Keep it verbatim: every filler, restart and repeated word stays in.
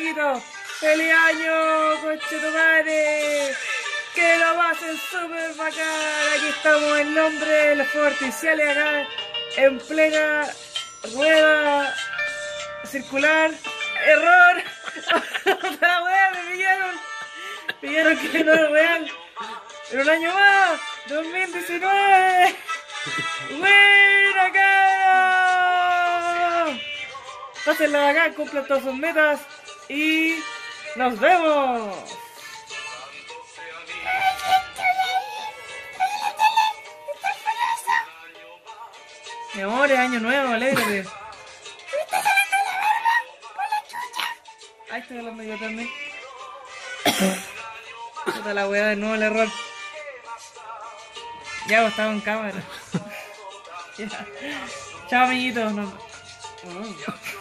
amiguitos. ¡Feliz año, conchetumare! ¡Que lo pasen súper bacán! Aquí estamos en nombre de los fuegos artificiales acá, en plena rueda circular. ¡Error! ¡Otra wea! ¡Me pillaron! ¡Pillaron que no es real! ¡En un año más! ¡dos mil diecinueve! ¡Buena cara! Pásenla bacán, cumplan todas sus metas y nos vemos. Mi amor, es año nuevo, alégrate. Ahí estoy hablando yo también. Puta la weá, de nuevo el error. Ya, pues, estaba en cámara. Ya. Chao, amiguitos. Nos... Oh.